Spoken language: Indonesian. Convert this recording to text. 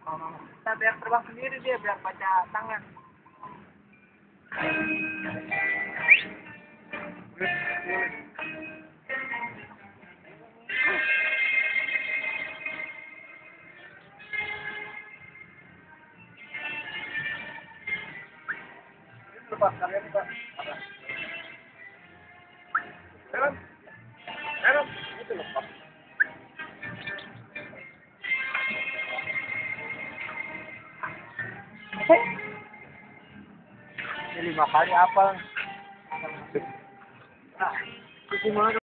Kita biar terbang sendiri dia biar baca tangan. Lepas kalian Pak. Jalan. Jalan. Itu lepas. Ini 5 kali apa? Nah, itu gimana?